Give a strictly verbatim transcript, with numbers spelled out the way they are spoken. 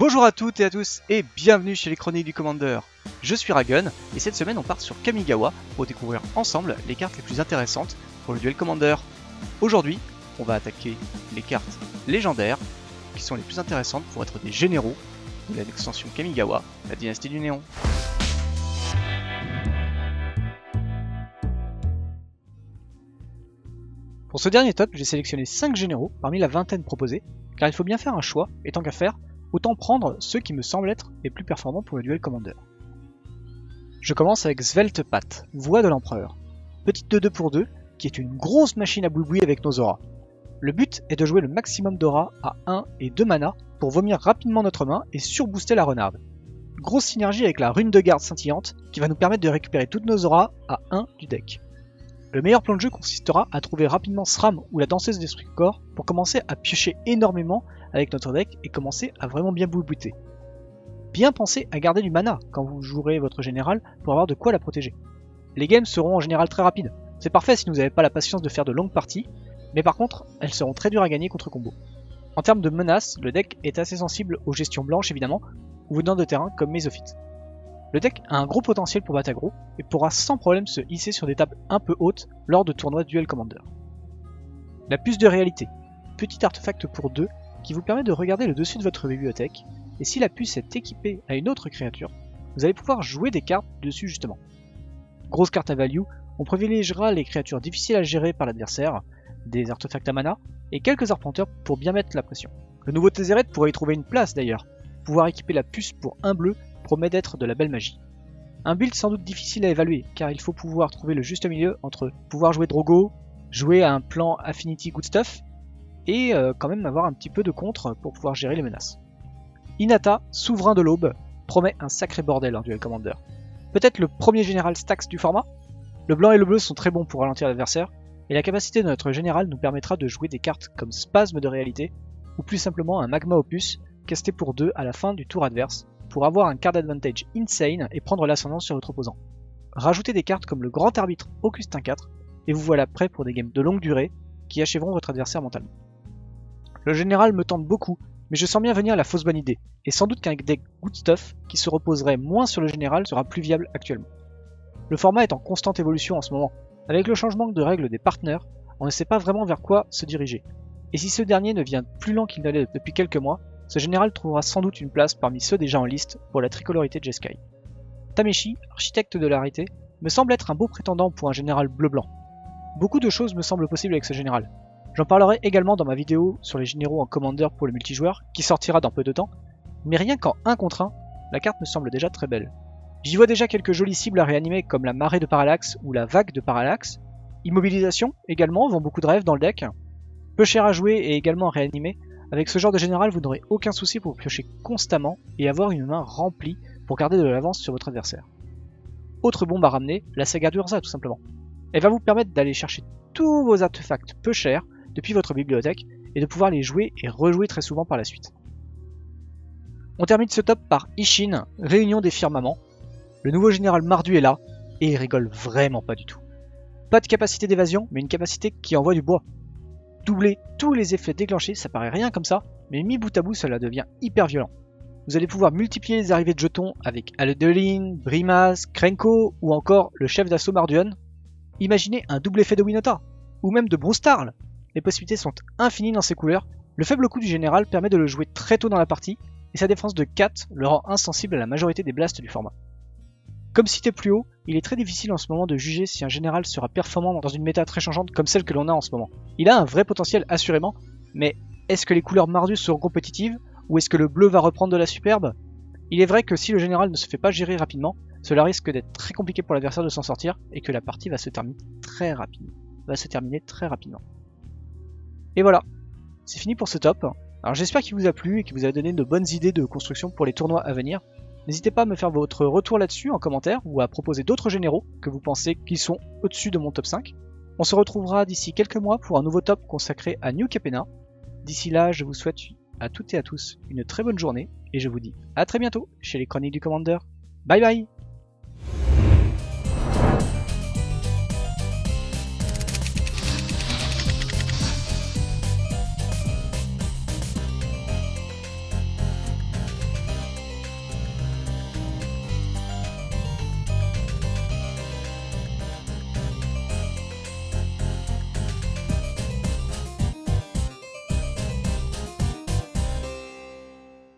Bonjour à toutes et à tous et bienvenue chez les Chroniques du Commander. Je suis Ragun et cette semaine on part sur Kamigawa pour découvrir ensemble les cartes les plus intéressantes pour le duel Commander. Aujourd'hui, on va attaquer les cartes légendaires qui sont les plus intéressantes pour être des généraux de l'extension Kamigawa, la dynastie du Néon. Pour ce dernier top, j'ai sélectionné cinq généraux parmi la vingtaine proposée, car il faut bien faire un choix, et tant qu'à faire, autant prendre ceux qui me semblent être les plus performants pour le duel Commander. Je commence avec Sveltepat, Voix de l'Empereur, petite deux deux pour deux, qui est une grosse machine à boui-boui avec nos auras. Le but est de jouer le maximum d'auras à un et deux mana pour vomir rapidement notre main et surbooster la renarde. Grosse synergie avec la rune de garde scintillante qui va nous permettre de récupérer toutes nos auras à un du deck. Le meilleur plan de jeu consistera à trouver rapidement Sram ou la danseuse d'esprit corps pour commencer à piocher énormément avec notre deck et commencer à vraiment bien boubouter. Bien penser à garder du mana quand vous jouerez votre général pour avoir de quoi la protéger. Les games seront en général très rapides, c'est parfait si vous n'avez pas la patience de faire de longues parties, mais par contre elles seront très dures à gagner contre combo. En termes de menaces, le deck est assez sensible aux gestions blanches évidemment, ou venant de terrain comme Mesophyte. Le deck a un gros potentiel pour battre aggro et pourra sans problème se hisser sur des tables un peu hautes lors de tournois duel Commander. La puce de réalité, petit artefact pour deux qui vous permet de regarder le dessus de votre bibliothèque, et si la puce est équipée à une autre créature, vous allez pouvoir jouer des cartes dessus justement. Grosse carte à value, on privilégiera les créatures difficiles à gérer par l'adversaire, des artefacts à mana, et quelques arpenteurs pour bien mettre la pression. Le nouveau Tezzeret pourrait y trouver une place d'ailleurs, pouvoir équiper la puce pour un bleu promet d'être de la belle magie. Un build sans doute difficile à évaluer, car il faut pouvoir trouver le juste milieu entre pouvoir jouer Drogo, jouer à un plan Affinity Good Stuff, et euh, quand même avoir un petit peu de contre pour pouvoir gérer les menaces. Inata, souverain de l'aube, promet un sacré bordel en duel Commander. Peut-être le premier général Stax du format. Le blanc et le bleu sont très bons pour ralentir l'adversaire, et la capacité de notre général nous permettra de jouer des cartes comme Spasme de réalité, ou plus simplement un Magma Opus, casté pour deux à la fin du tour adverse, pour avoir un card advantage insane et prendre l'ascendance sur votre opposant. Rajoutez des cartes comme le Grand Arbitre Augustin quatre, et vous voilà prêt pour des games de longue durée qui achèveront votre adversaire mentalement. Le général me tente beaucoup, mais je sens bien venir la fausse bonne idée, et sans doute qu'un deck Good Stuff qui se reposerait moins sur le général sera plus viable actuellement. Le format est en constante évolution en ce moment. Avec le changement de règles des partenaires, on ne sait pas vraiment vers quoi se diriger. Et si ce dernier ne vient plus lent qu'il n'allait depuis quelques mois, ce général trouvera sans doute une place parmi ceux déjà en liste pour la tricolorité de Jeskai. Tameshi, architecte de l'arrêté, me semble être un beau prétendant pour un général bleu-blanc. Beaucoup de choses me semblent possibles avec ce général. J'en parlerai également dans ma vidéo sur les généraux en Commander pour le multijoueur, qui sortira dans peu de temps, mais rien qu'en un contre un, la carte me semble déjà très belle. J'y vois déjà quelques jolies cibles à réanimer comme la marée de parallaxe ou la vague de parallaxe. Immobilisation également vend beaucoup de rêves dans le deck. Peu cher à jouer et également à réanimer. Avec ce genre de général, vous n'aurez aucun souci pour piocher constamment et avoir une main remplie pour garder de l'avance sur votre adversaire. Autre bombe à ramener, la saga d'Urza tout simplement. Elle va vous permettre d'aller chercher tous vos artefacts peu chers depuis votre bibliothèque et de pouvoir les jouer et rejouer très souvent par la suite. On termine ce top par Ishin, Réunion des Firmaments. Le nouveau général Mardu est là et il rigole vraiment pas du tout. Pas de capacité d'évasion, mais une capacité qui envoie du bois. Doubler tous les effets déclenchés, ça paraît rien comme ça, mais mis bout à bout, cela devient hyper violent. Vous allez pouvoir multiplier les arrivées de jetons avec Aledolin, Brimaz, Krenko ou encore le chef d'assaut Marduan. Imaginez un double effet de Winota, ou même de Brustarl. Les possibilités sont infinies dans ces couleurs. Le faible coût du général permet de le jouer très tôt dans la partie, et sa défense de quatre le rend insensible à la majorité des blasts du format. Comme cité plus haut, il est très difficile en ce moment de juger si un général sera performant dans une méta très changeante comme celle que l'on a en ce moment. Il a un vrai potentiel assurément, mais est-ce que les couleurs Mardus seront compétitives ou est-ce que le bleu va reprendre de la superbe? Il est vrai que si le général ne se fait pas gérer rapidement, cela risque d'être très compliqué pour l'adversaire de s'en sortir et que la partie va se terminer très rapidement. Va se terminer très rapidement. Et voilà, c'est fini pour ce top. Alors j'espère qu'il vous a plu et qu'il vous a donné de bonnes idées de construction pour les tournois à venir. N'hésitez pas à me faire votre retour là-dessus en commentaire ou à proposer d'autres généraux que vous pensez qu'ils sont au-dessus de mon top cinq. On se retrouvera d'ici quelques mois pour un nouveau top consacré à New Capenna. D'ici là, je vous souhaite à toutes et à tous une très bonne journée et je vous dis à très bientôt chez les Chroniques du Commander. Bye bye!